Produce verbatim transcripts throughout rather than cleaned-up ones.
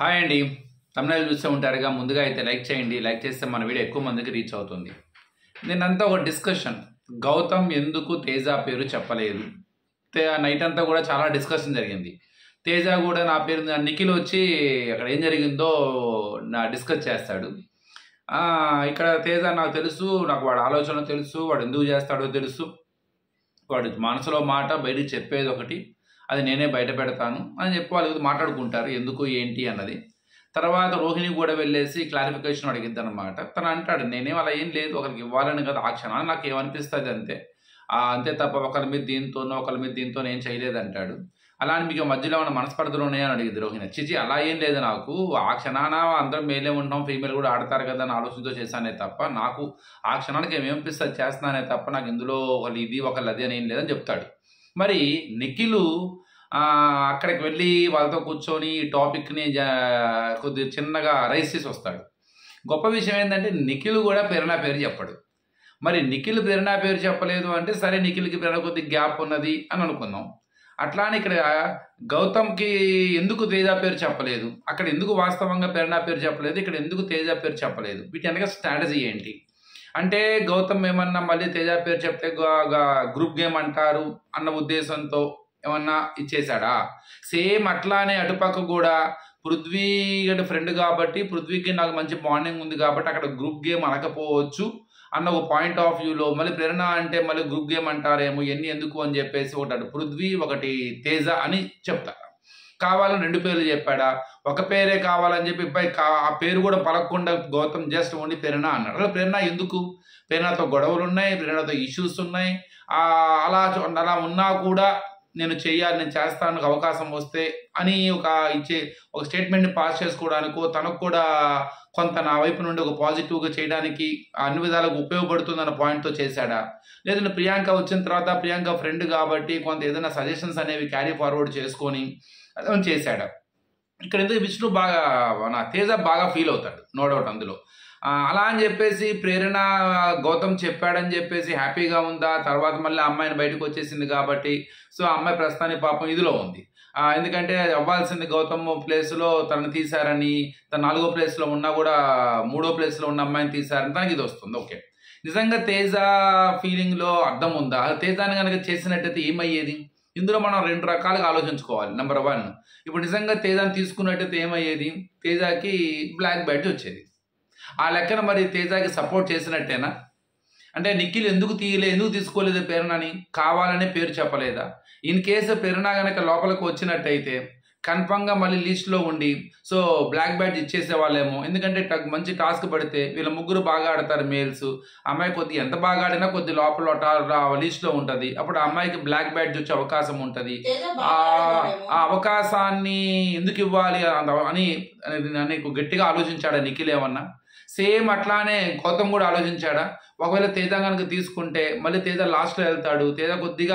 Hi అండి. Thumbnail చూస్తూ ఉంటారుగా. ముందుగా అయితే లైక్ చేయండి. లైక్ చేస్తే మన వీడియో ఎక్కువ మందికి రీచ్ అవుతుంది. నిన్నంతా ఒక డిస్కషన్, గౌతమ్ ఎందుకు తేజ పేరు చెప్పలేదు. నైట్ అంతా కూడా చాలా డిస్కషన్ జరిగింది. తేజ కూడా నా పేరు నిఖిల్ వచ్చి అక్కడ ఏం జరిగిందో నా డిస్కస్ చేస్తాడు. ఇక్కడ తేజ నాకు తెలుసు, నాకు వాడు ఆలోచన తెలుసు, వాడు ఎందుకు చేస్తాడో తెలుసు, వాడు మనసులో మాట బయటికి చెప్పేది ఒకటి, అది నేనే బయట పెడతాను అని చెప్పి వాళ్ళు మాట్లాడుకుంటారు ఎందుకు ఏంటి అన్నది. తర్వాత రోహిణి కూడా వెళ్ళేసి క్లారిఫికేషన్ అడిగిద్ది అనమాట. తను అంటాడు నేనేం అలా ఏం లేదు, ఒకరికి ఇవ్వాలని కదా, ఆ క్షణాన్ని నాకు ఏమనిపిస్తుంది అంతే, అంతే తప్ప ఒకరి మీద దీంతోనో ఒకరి మీద దీంతో ఏం చేయలేదు అంటాడు. అలా అని మీకు మధ్యలో ఉన్న మనస్పర్ధలు ఉన్నాయని అడిగింది రోహిణి. చిచి అలా ఏం లేదు, నాకు ఆ క్షణాన అందరం మేలే ఉంటాం, ఫీమేల్ కూడా ఆడతారు కదా అని ఆలోచనతో చేశానే తప్ప నాకు ఆ క్షణానికి ఏమనిపిస్తుంది చేస్తున్నానే తప్ప నాకు ఇందులో ఒకళ్ళు ఇది ఒకళ్ళు అది అని ఏం లేదని చెప్తాడు. మరి నిఖిల్ అక్కడికి వెళ్ళి వాళ్ళతో కూర్చొని ఈ టాపిక్ని కొద్దిగా చిన్నగా రైస్ చేసి వస్తాడు. గొప్ప విషయం ఏంటంటే నిఖిల్ కూడా ప్రేరణ పేరు చెప్పడు. మరి నిఖిల్ ప్రేరణ పేరు చెప్పలేదు అంటే సరే, నిఖిల్కి ప్రేరణ కొద్ది గ్యాప్ ఉన్నది అని అనుకుందాం. అట్లానే ఇక్కడ గౌతమ్కి ఎందుకు తేజ పేరు చెప్పలేదు, అక్కడ ఎందుకు వాస్తవంగా ప్రేరణ పేరు చెప్పలేదు, ఇక్కడ ఎందుకు తేజ పేరు చెప్పలేదు, వీటి వెనక స్ట్రాటజీ ఏంటి అంటే గౌతమ్ ఏమన్నా మళ్ళీ తేజ పేరు చెప్తే గ్రూప్ గేమ్ అంటారు అన్న ఉద్దేశంతో ఏమన్నా ఇచ్చేశాడా? సేమ్ అట్లానే అటుపక్క కూడా పృథ్వీ గడి ఫ్రెండ్ కాబట్టి, పృథ్వీకి నాకు మంచి బాండింగ్ ఉంది కాబట్టి అక్కడ గ్రూప్ గేమ్ అనకపోవచ్చు అన్న ఒక పాయింట్ ఆఫ్ వ్యూలో మళ్ళీ ప్రేరణ అంటే మళ్ళీ గ్రూప్ గేమ్ అంటారేమో ఎన్ని ఎందుకు అని చెప్పేసి ఒకటి పృథ్వీ ఒకటి తేజ అని చెప్తారు. కావాలని రెండు పేర్లు చెప్పాడా, ఒక పేరే కావాలని చెప్పి ఆ పేరు కూడా పలకకుండా గౌతమ్ జస్ట్ ఓన్లీ ప్రేరణ అన్నాడు. అలా ప్రేరణ ఎందుకు? ప్రేరణతో గొడవలు ఉన్నాయి, ప్రేరణతో ఇష్యూస్ ఉన్నాయి, అలా అలా ఉన్నా కూడా నేను చెయ్యాలి, నేను చేస్తాను అవకాశం వస్తే అని ఒక ఇచ్చే ఒక స్టేట్మెంట్ని పాస్ చేసుకోవడానికో తనకు కూడా కొంత నా వైపు నుండి ఒక పాజిటివ్గా చేయడానికి అన్ని విధాలకు ఉపయోగపడుతుందన్న పాయింట్తో చేశాడా, లేదంటే ప్రియాంక వచ్చిన తర్వాత ప్రియాంక ఫ్రెండ్ కాబట్టి కొంత ఏదైనా సజెషన్స్ అనేవి క్యారీ ఫార్వర్డ్ చేసుకొని అదే చేశాడా? ఇక్కడ ఎందుకు విష్ణు బాగా నా తేజ బాగా ఫీల్ అవుతాడు, నో డౌట్ అందులో. అలా అని చెప్పేసి ప్రేరణ గౌతమ్ చెప్పాడని చెప్పేసి హ్యాపీగా ఉందా, తర్వాత మళ్ళీ అమ్మాయిని బయటకు వచ్చేసింది కాబట్టి సో అమ్మాయి ప్రస్తుతానికి పాపం ఇదిలో ఉంది. ఎందుకంటే అవ్వాల్సింది గౌతమ్ ప్లేస్లో తనని తీశారని, తన నాలుగో ప్లేస్లో ఉన్నా కూడా మూడో ప్లేస్లో ఉన్న అమ్మాయిని తీశారని తనకి ఇది వస్తుంది. ఓకే, నిజంగా తేజ ఫీలింగ్లో అర్థం ఉందా? తేజాని కనుక చేసినట్టయితే ఏమయ్యేది? ఇందులో మనం రెండు రకాలుగా ఆలోచించుకోవాలి. నెంబర్ వన్, ఇప్పుడు నిజంగా తేజాని తీసుకున్నట్టయితే ఏమయ్యేది? తేజాకి బ్లాక్ బ్యాడ్జ్ వచ్చేది. ఆ లెక్కన మరి తేజాకి సపోర్ట్ చేసినట్టేనా? అంటే నిఖిల్ ఎందుకు తీయలే, ఎందుకు తీసుకోలేదు ప్రేరణని, కావాలనే పేరు చెప్పలేదా? ఇన్ కేసు ప్రేరణ కనుక లోపలికి వచ్చినట్టయితే కన్ఫర్మ్గా మళ్ళీ లిస్ట్లో ఉండి సో బ్లాక్ బ్యాడ్జ్ ఇచ్చేసే వాళ్ళేమో. ఎందుకంటే మంచి టాస్క్ పడితే వీళ్ళ ముగ్గురు బాగా ఆడతారు మేల్స్, అమ్మాయి కొద్ది ఎంత బాగా ఆడినా కొద్ది లోపల లిస్ట్లో ఉంటుంది, అప్పుడు ఆ అమ్మాయికి బ్లాక్ బ్యాడ్జ్ వచ్చే అవకాశం ఉంటుంది. ఆ అవకాశాన్ని ఎందుకు ఇవ్వాలి అని నీకు గట్టిగా ఆలోచించాడా నిఖిల్ ఏమన్నా? సేమ్ అట్లానే గౌతమ్ కూడా ఆలోచించాడా? ఒకవేళ తేజ కనుక తీసుకుంటే మళ్ళీ తేజ లాస్ట్లో వెళ్తాడు, తేజ కొద్దిగా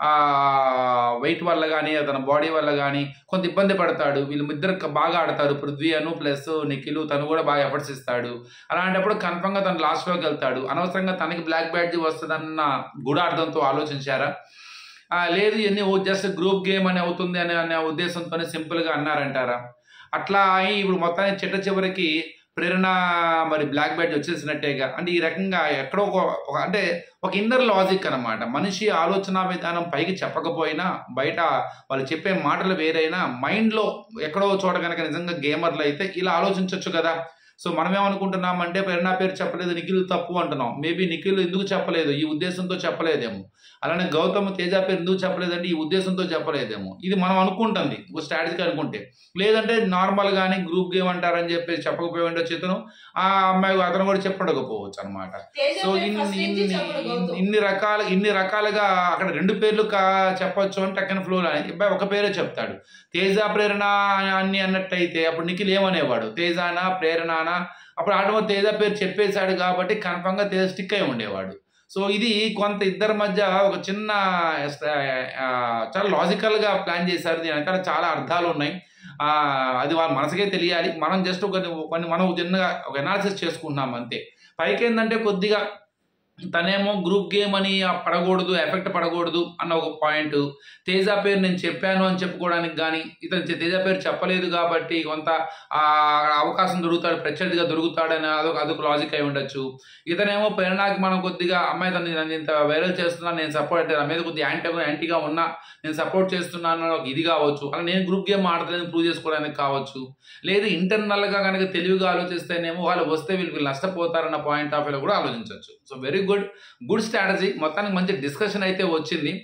వెయిట్ వల్ల కానీ తన బాడీ వల్ల కానీ కొంత ఇబ్బంది పడతాడు, వీళ్ళు ఇద్దరు బాగా ఆడతారు పృథ్వీ అను ప్లస్ నిఖిల్, తను కూడా బాగా ఎఫర్ట్స్ ఇస్తాడు. అలాంటప్పుడు కన్ఫర్మ్గా తను లాస్ట్లోకి వెళ్తాడు. అనవసరంగా తనకి బ్లాక్ బ్యాడ్జ్ వస్తుందన్న గూఢార్థంతో ఆలోచించారా? లేదు, ఎన్ని జస్ట్ గ్రూప్ గేమ్ అని అవుతుంది అనే అనే ఉద్దేశంతోనే సింపుల్గా అన్నారంటారా? అట్లా అయి ఇప్పుడు మొత్తానికి చిట్ట చివరికి ప్రేరణ మరి బ్లాక్ బ్యాడ్జ్ వచ్చేసినట్టేగా. అంటే ఈ రకంగా ఎక్కడో ఒక అంటే ఒక ఇన్నర్ లాజిక్ అనమాట. మనిషి ఆలోచన విధానం పైకి చెప్పకపోయినా బయట వాళ్ళు చెప్పే మాటలు వేరైనా మైండ్లో ఎక్కడో చోట కనుక నిజంగా గేమర్లు అయితే ఇలా ఆలోచించవచ్చు కదా. సో మనం ఏమనుకుంటున్నాం అంటే ప్రేరణ పేరు చెప్పలేదు, నిఖిల్ తప్పు అంటున్నాం. మేబీ నిఖిల్ ఎందుకు చెప్పలేదు, ఈ ఉద్దేశంతో చెప్పలేదేమో. అలానే గౌతమ్ తేజ పేరు ఎందుకు చెప్పలేదంటే ఈ ఉద్దేశంతో చెప్పలేదేమో. ఇది మనం అనుకుంటుంది ఒక స్ట్రాటజీకి అనుకుంటే. లేదంటే నార్మల్గానే గ్రూప్ గేమ్ అంటారని చెప్పి చెప్పకపోయి ఉండొచ్చు ఇతను, ఆ అమ్మాయి అతను కూడా చెప్పడకపోవచ్చు అనమాట. సో ఇన్ని ఇన్ని ఇన్ని రకాల ఇన్ని రకాలుగా అక్కడ రెండు పేర్లు కా చెప్పొచ్చు అంటే టక్కన ఫ్లో అని అబ్బాయి ఒక పేరే చెప్తాడు. తేజ ప్రేరణ అని అన్నట్టయితే అప్పుడు నిఖిల్ ఏమనేవాడు, తేజానా ప్రేరణనా? అప్పుడు ఆటోమేటిక్ తేజ పేరు చెప్పేశాడు కాబట్టి కన్ఫర్మ్గా తేజ స్టిక్ అయి ఉండేవాడు. సో ఇది కొంత ఇద్దరి మధ్య ఒక చిన్న చాలా లాజికల్గా ప్లాన్ చేశారు. దీని వెనకాల చాలా అర్థాలు ఉన్నాయి. అది వాళ్ళ మనసుకే తెలియాలి. మనం జస్ట్ ఒక కొన్ని మనం చిన్నగా ఒక ఎనాలిసిస్ చేసుకుంటున్నాం అంతే. పైకి ఏంటంటే కొద్దిగా తనేమో గ్రూప్ గేమ్ అని పడకూడదు, ఎఫెక్ట్ పడకూడదు అన్న ఒక పాయింట్. తేజ పేరు నేను చెప్పాను అని చెప్పుకోవడానికి కానీ, ఇతను తేజ పేరు చెప్పలేదు కాబట్టి కొంత అవకాశం దొరుకుతాడు, ప్రత్యర్థిగా దొరుకుతాడని అదొక అదొక లాజిక్ అయి ఉండొచ్చు. ఇతనేమో ప్రేరణకి మనం కొద్దిగా అమ్మాయి తను నన్ను ఇంత వైరల్ చేస్తున్నాను, నేను సపోర్ట్ నా మీద కొద్దిగా యాంటీ యాంటీగా ఉన్నా నేను సపోర్ట్ చేస్తున్నాను ఒక ఇది కావచ్చు. అలా నేను గ్రూప్ గేమ్ ఆడతలేదని ప్రూవ్ చేసుకోవడానికి కావచ్చు. లేదు ఇంటర్నల్గా కనుక తెలివిగా ఆలోచిస్తేనేమో వాళ్ళు వస్తే వీళ్ళు వీళ్ళు నష్టపోతారన్న పాయింట్ ఆఫ్ వ్యూలో కూడా ఆలోచించవచ్చు. So very good good strategy. మొత్తానికి మంచి డిస్కషన్ అయితే వచ్చింది.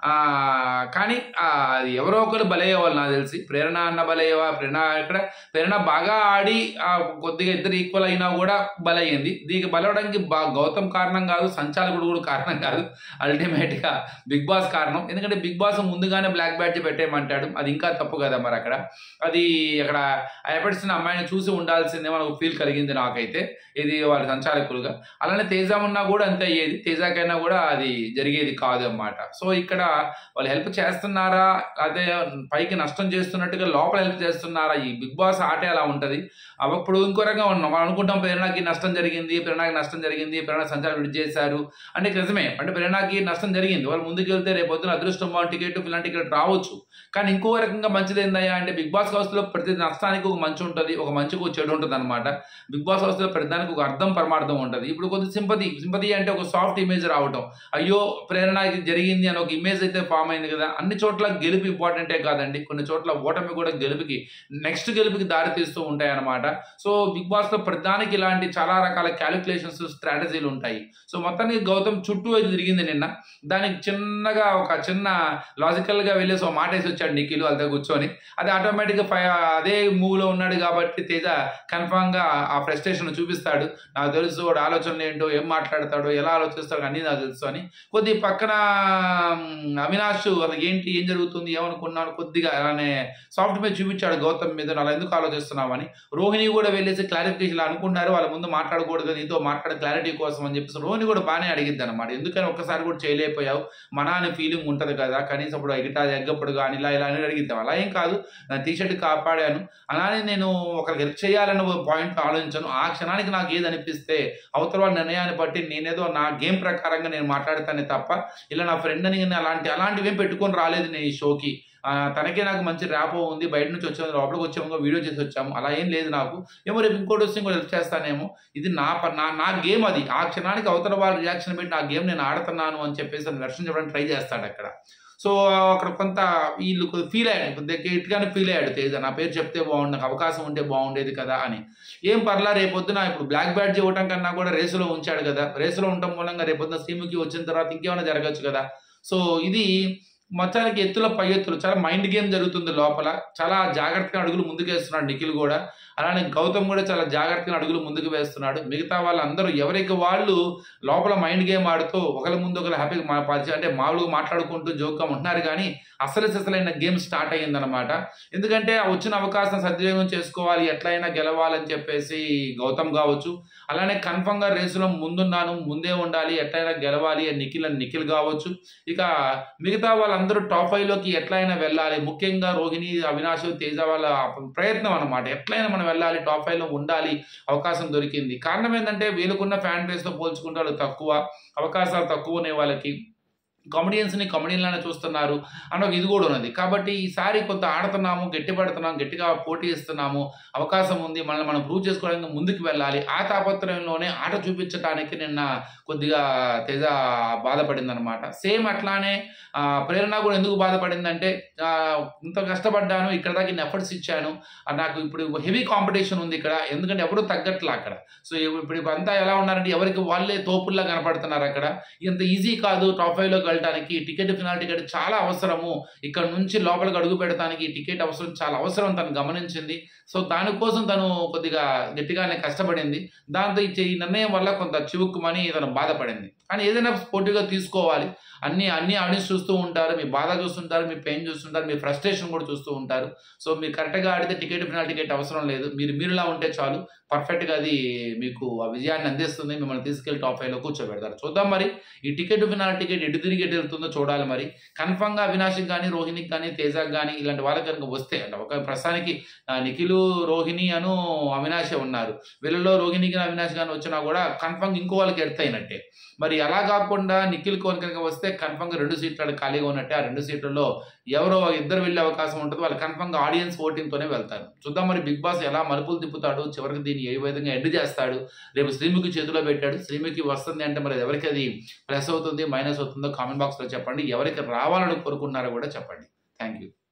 కానీ అది ఎవరో ఒకరు బలయ్యేవాళ్ళు నాకు తెలిసి. ప్రేరణ అన్న బలయ్యేవా, ప్రేరణ ఇక్కడ ప్రేరణ బాగా ఆడి కొద్దిగా ఇద్దరు ఈక్వల్ అయినా కూడా బలయ్యింది. దీనికి బలవడానికి బా గౌతమ్ కారణం కాదు, సంచాలకుడు కూడా కారణం కాదు, అల్టిమేట్గా బిగ్ బాస్ కారణం. ఎందుకంటే బిగ్ బాస్ ముందుగానే బ్లాక్ బ్యాడ్జ్ పెట్టేయమంటాడు, అది ఇంకా తప్పు కదా మరి. అక్కడ అది అక్కడ ఎఫర్ట్స్ని అమ్మాయిని చూసి ఉండాల్సిందే మనకు ఫీల్ కలిగింది నాకైతే, ఇది వాళ్ళ సంచాలకులుగా. అలానే తేజ ఉన్నా కూడా అంతే అయ్యేది, తేజకైనా కూడా అది జరిగేది కాదు అన్నమాట. సో ఇక్కడ వాళ్ళు హెల్ప్ చేస్తున్నారా, అదే పైకి నష్టం చేస్తున్నట్టుగా లోపల హెల్ప్ చేస్తున్నారా? ఈ బిగ్ బాస్ ఆటే అలా ఉంటుంది. అప్పుడు ఇంకో రకంగా ఉన్నాం మనం అనుకుంటాం, ప్రేరణకి నష్టం జరిగింది, ప్రేరణకి నష్టం జరిగింది, ప్రేరణ సంచారం విడి చేశారు అంటే నిజమే. అంటే ప్రేరణకి నష్టం జరిగింది, వాళ్ళు ముందుకు వెళ్తే రేపు పొద్దున అదృష్టం బాగుంది టికెట్ ఇలాంటి టికెట్ రావచ్చు. కానీ ఇంకో రకంగా మంచిది ఏందయ్యా అంటే బిగ్ బాస్ హౌస్లో ప్రతి నష్టానికి ఒక మంచి ఉంటుంది, ఒక మంచికి ఒక చెడు ఉంటుంది అనమాట. బిగ్ బాస్ హౌస్లో ప్రతిదానికి ఒక అర్థం పరమార్థం ఉంటుంది. ఇప్పుడు కొద్ది సింపతి సింపతి అంటే ఒక సాఫ్ట్ ఇమేజ్ రావటం, అయ్యో ప్రేరణకి జరిగింది అని ఒక ఇమేజ్ అయితే ఫామ్ అయింది కదా. అన్ని చోట్ల గెలుపు ఇంపార్టెంటే కాదండి, కొన్ని చోట్ల ఓటమి కూడా గెలుపుకి నెక్స్ట్ గెలుపుకి దారి తీస్తూ ఉంటాయి అనమాట. సో బిగ్ బాస్ లో ప్రధానికి ఇలాంటి చాలా రకాల క్యాలిక్యులేషన్స్ స్ట్రాటజీలు ఉంటాయి. సో మొత్తానికి గౌతమ్ చుట్టూ అయితే తిరిగింది నిన్న, దానికి చిన్నగా ఒక చిన్న లాజికల్ గా వెళ్ళేసి ఒక మాట వేసి వచ్చాడు నిఖిల్ వాళ్ళతో కూర్చొని. అది ఆటోమేటిక్ గా అదే మూవ్లో ఉన్నాడు కాబట్టి తేజ కన్ఫామ్ గా ఆ ఫ్రస్ట్రేషన్ చూపిస్తాడు. నాకు తెలుసు వాడు ఆలోచనలు ఏంటో, ఏం మాట్లాడతాడో, ఎలా ఆలోచిస్తాడో అన్ని నాకు తెలుసు అని. కొద్ది పక్కన అవినాష్ అసలు ఏంటి ఏం జరుగుతుంది ఏమనుకున్నాను కొద్దిగా అలానే సాఫ్ట్ మీద చూపించాడు గౌతమ్ మీద, అలా ఎందుకు ఆలోచిస్తున్నామని. రోహిణి కూడా వెళ్ళేసి క్లారిఫికేషన్ అనుకున్నారు, వాళ్ళ ముందు మాట్లాడకూడదు, నీతో మాట్లాడే క్లారిటీ కోసం అని చెప్పేసి రోహిణి కూడా బాగానే అడిగిద్ది అనమాట. ఎందుకని ఒక్కసారి కూడా చేయలేకపోయావు మన అనే ఫీలింగ్ ఉంటుంది కదా, కనీసం ఇప్పుడు ఎగిటా ఎగ్గప్పుడు కానీ ఇలా ఇలా అని అడిగిద్దాం. అలా ఏం కాదు, నా టీషర్ట్ కాపాడాను, అలానే నేను ఒకరికి హెల్ప్ చేయాలన్న పాయింట్ ఆలోచించాను. ఆ క్షణానికి నాకు ఏది అనిపిస్తే అవతల వాళ్ళ నిర్ణయాన్ని బట్టి నేనేదో నా గేమ్ ప్రకారంగా నేను మాట్లాడతానే తప్ప ఇలా నా ఫ్రెండ్ అని అలాంటి అలాంటివి ఏం పెట్టుకొని రాలేదు నేను ఈ షోకి. తనకే నాకు మంచి ర్యాపో ఉంది, బయట నుంచి వచ్చాము లోపలికి వచ్చాము వీడియో చేసి వచ్చాము, అలా ఏం లేదు నాకు. ఏమో రేపు ఇంకోటి వస్తే ఇంకోటి హెల్ప్ చేస్తానేమో, ఇది నా నా నా గేమ్ అది. ఆ క్షణానికి అవతల వాళ్ళ రియాక్షన్ పెట్టి నా గేమ్ నేను ఆడుతున్నాను అని చెప్పేసి అని వెర్షన్ చెప్పడానికి ట్రై చేస్తాడు అక్కడ. సో అక్కడ కొంత వీళ్ళు ఫీల్ అయ్యాడు, గట్టిగానే ఫీల్ అయ్యాడు తేజ, నా పేరు చెప్తే బాగుండు, నాకు అవకాశం ఉంటే బాగుండేది కదా అని. ఏం పర్లా రేపొద్దున ఇప్పుడు బ్లాక్ బ్యాడ్జ్ ఇవ్వటం కన్నా కూడా రేసులో ఉంచాడు కదా, రేసులో ఉండటం మూలంగా రేపొద్దున శ్రీముఖి వచ్చిన తర్వాత ఇంకేమైనా జరగచ్చు కదా. సో ఇది మొత్తానికి ఎత్తుల పై ఎత్తులు, చాలా మైండ్ గేమ్ జరుగుతుంది లోపల, చాలా జాగ్రత్తగా అడుగులు ముందుకు వేస్తున్నాడు నిఖిల్ కూడా. అలానే గౌతమ్ కూడా చాలా జాగ్రత్తగా అడుగులు ముందుకు వేస్తున్నాడు. మిగతా వాళ్ళందరూ ఎవరికి వాళ్ళు లోపల మైండ్ గేమ్ ఆడుతూ ఒకరి ముందు ఒకరు హ్యాపీగా పరిచయం అంటే మామూలుగా మాట్లాడుకుంటూ జోక్గా ఉంటున్నారు. కానీ అసలు అసలైన గేమ్ స్టార్ట్ అయ్యిందనమాట. ఎందుకంటే వచ్చిన అవకాశం సద్వినియోగం చేసుకోవాలి, ఎట్లయినా గెలవాలని చెప్పేసి గౌతమ్ కావచ్చు, అలానే కన్ఫర్మ్గా రేసులో ముందున్నాను, ముందే ఉండాలి, ఎట్లయినా గెలవాలి అని నిఖిల్ అని నిఖిల్ కావచ్చు. ఇక మిగతా వాళ్ళందరూ టాప్ ఫైవ్ లోకి ఎట్లయినా వెళ్ళాలి, ముఖ్యంగా రోహిణి, అవినాష్, తేజ వాళ్ళ ప్రయత్నం అనమాట, ఎట్లయినా మనం వెళ్ళాలి, టాప్ ఫైవ్ లో ఉండాలి, అవకాశం దొరికింది. కారణం ఏంటంటే వీళ్ళకున్న ఫ్యాన్ బేస్ తో పోల్చుకుంటే వాళ్ళు తక్కువ, అవకాశాలు తక్కువ ఉన్నాయి వాళ్ళకి, కామెడియన్స్ని కామెడీలానే చూస్తున్నారు అని ఒక ఇది కూడా ఉన్నది. కాబట్టి ఈసారి కొంత ఆడుతున్నాము, గట్టి పడుతున్నాము, గట్టిగా పోటీ ఇస్తున్నాము, అవకాశం ఉంది, మనల్ని మనం ప్రూవ్ చేసుకోవడానికి ముందుకు వెళ్ళాలి, ఆ తాపత్రయంలోనే ఆట చూపించడానికి నిన్న కొద్దిగా తేజ బాధపడింది అనమాట. సేమ్ అట్లానే ప్రేరణ కూడా ఎందుకు బాధపడిందంటే ఇంత కష్టపడ్డాను, ఇక్కడ దాకా ఇన్ని ఎఫర్ట్స్ ఇచ్చాను, నాకు ఇప్పుడు హెవీ కాంపిటీషన్ ఉంది ఇక్కడ, ఎందుకంటే ఎవరు తగ్గట్లా అక్కడ. సో ఇప్పుడు అంతా ఎలా ఉన్నారంటే ఎవరికి వాళ్ళే తోపుల్లా కనపడుతున్నారు అక్కడ. ఇంత ఈజీ కాదు టాప్ ఫైవ్ లోకి వెళ్ళడానికి, టికెట్ ఫినాల్ టికెట్ చాలా అవసరము, ఇక్కడ నుంచి లోపలికి అడుగు పెడతానికి టికెట్ అవసరం చాలా అవసరం తను గమనించింది. సో దానికోసం తను కొద్దిగా గట్టిగానే కష్టపడింది. దాంతో ఇచ్చే ఈ నిర్ణయం వల్ల కొంత చివుక్కుమని తను బాధపడింది. కానీ ఏదైనా స్పోర్టివ్గా తీసుకోవాలి, అన్ని అన్ని ఆడియన్స్ చూస్తూ ఉంటారు, మీ బాధ చూస్తుంటారు, మీ పెయిన్ చూస్తుంటారు, మీ ఫ్రస్ట్రేషన్ కూడా చూస్తూ ఉంటారు. సో మీరు కరెక్ట్గా ఆడితే టికెట్ ఫినాల్ టికెట్ అవసరం లేదు, మీరు మీరులా ఉంటే చాలు, పర్ఫెక్ట్గా అది మీకు ఆ విజయాన్ని అందిస్తుంది, మిమ్మల్ని తీసుకెళ్లి టాప్ ఫైవ్లో కూర్చోబెడతారు. చూద్దాం మరి ఈ టికెట్ ఫినాల్ టికెట్ ఎటు తిరిగి ఎటు వెళ్తుందో చూడాలి. మరి కన్ఫామ్గా అవినాష్కి కానీ రోహిణికి కానీ తేజకి కానీ ఇలాంటి వాళ్ళకి కనుక వస్తే అంటే ఒక ప్రస్తుతానికి నిఖిల్ రోహిణి అను అవినాషే ఉన్నారు. వీళ్ళలో రోహిణికి అవినాష్ కానీ వచ్చినా కూడా కన్ఫామ్ ఇంకో వాళ్ళకి ఎడతాయినట్టే. మరి అలా కాకుండా నిఖిల్ కోన్ కనుక వస్తే కన్ఫామ్గా రెండు సీట్లు ఖాళీగా ఉన్నట్టే. ఆ రెండు సీట్లలో ఎవరో ఇద్దరు వెళ్ళే అవకాశం ఉంటుంది. వాళ్ళు కన్ఫామ్గా ఆడియన్స్ ఓటింగ్తోనే వెళ్తారు. చూద్దాం మరి బిగ్ బాస్ ఎలా మలుపులు తిప్పుతాడు, చివరికి దీన్ని ఏ విధంగా ఎండ్ చేస్తాడు. రేపు శ్రీముఖి చేతిలో పెట్టాడు. శ్రీముఖి వస్తుంది అంటే మరి ఎవరికి అది ప్లస్ అవుతుంది మైనస్ అవుతుందో కామెంట్ బాక్స్లో చెప్పండి. ఎవరికి రావాలని కోరుకుంటున్నారో కూడా చెప్పండి. Thank you.